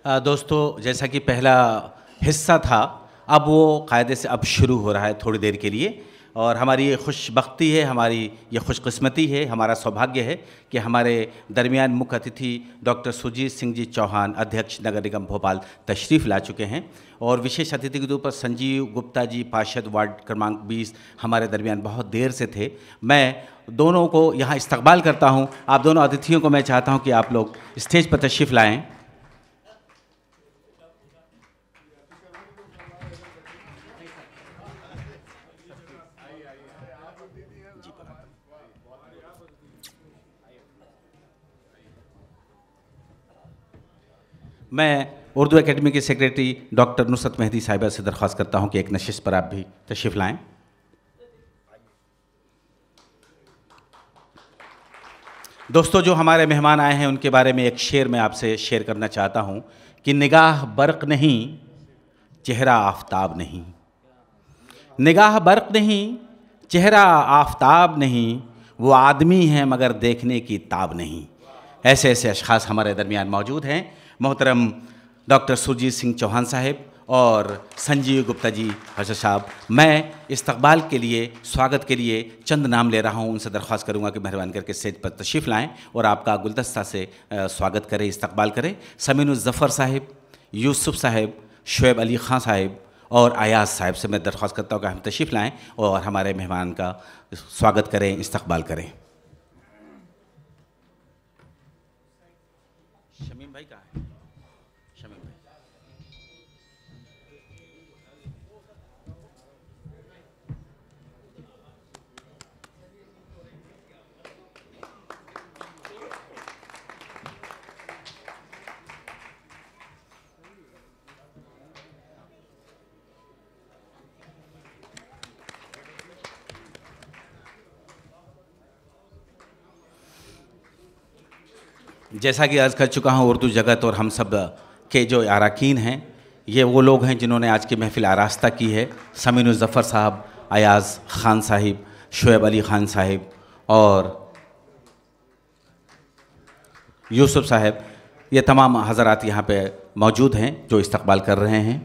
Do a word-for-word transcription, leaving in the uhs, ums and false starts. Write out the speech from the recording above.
आ, दोस्तों, जैसा कि पहला हिस्सा था, अब वो कायदे से अब शुरू हो रहा है थोड़ी देर के लिए, और हमारी ये खुशबख्ती है, हमारी ये खुशकिस्मती है, हमारा सौभाग्य है कि हमारे दरमियान मुख्य अतिथि डॉक्टर सुरजीत सिंह जी चौहान, अध्यक्ष नगर निगम भोपाल, तशरीफ़ ला चुके हैं। और विशेष अतिथि के तौर पर संजीव गुप्ता जी, पार्षद वार्ड क्रमांक बीस, हमारे दरमियान बहुत देर से थे। मैं दोनों को यहाँ इस्तकबाल करता हूँ। आप दोनों अतिथियों को मैं चाहता हूँ कि आप लोग स्टेज पर तशरीफ़ लाएँ। मैं उर्दू एकेडमी की सेक्रेटरी डॉक्टर नुसरत मेहदी साहिबा से दरख्वास्त करता हूं कि एक नशिश पर आप भी तशरीफ़ लाएं। दोस्तों, जो हमारे मेहमान आए हैं उनके बारे में एक शेर मैं आपसे शेयर करना चाहता हूं कि निगाह बर्क़ नहीं, चेहरा आफताब नहीं। निगाह बर्क़ नहीं, चेहरा आफताब नहीं, वो आदमी है मगर देखने की ताब नहीं। ऐसे ऐसे अशख़ास हमारे दरमियान मौजूद हैं। मोहतरम डॉक्टर सुरजीत सिंह चौहान साहब और संजीव गुप्ता जी हजरत साहब, मैं इस्तकबाल के लिए, स्वागत के लिए चंद नाम ले रहा हूँ। उनसे दरख्वास्त करूँगा कि मेहरबानी करके स्टेज पर तशरीफ़ लाएँ और आपका गुलदस्ता से स्वागत करें, इस्तकबाल करें। समीन ज़फ़र साहब, यूसुफ साहब, शोएब अली ख़ान साहब और अयाज़ साहब से मैं दरख्वास्त करता हूँ कि हम तशरीफ़ लाएँ और हमारे मेहमान का स्वागत करें, इस्तकबाल करें। शमीम भाई कहाँ है? शमीम भाई। जैसा कि अर्ज़ कर चुका हूँ, उर्दू जगत और हम सब के जो अरकान हैं, ये वो लोग हैं जिन्होंने आज की महफ़िल आरास्ता की है। समीन ज़फ़र साहब, अयाज़ ख़ान साहिब, शोएब अली ख़ान साहिब और यूसुफ साहब, ये तमाम हज़रात यहाँ पे मौजूद हैं जो इस्तकबाल कर रहे हैं।